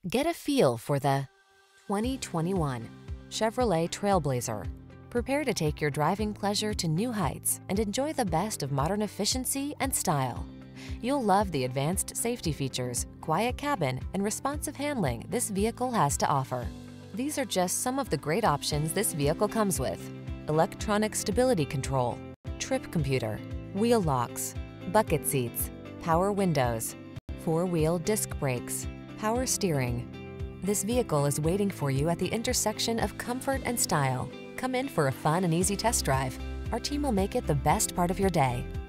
Get a feel for the 2021 Chevrolet Trailblazer. Prepare to take your driving pleasure to new heights and enjoy the best of modern efficiency and style. You'll love the advanced safety features, quiet cabin, and responsive handling this vehicle has to offer. These are just some of the great options this vehicle comes with: electronic stability control, trip computer, wheel locks, bucket seats, power windows, four-wheel disc brakes, power steering. This vehicle is waiting for you at the intersection of comfort and style. Come in for a fun and easy test drive. Our team will make it the best part of your day.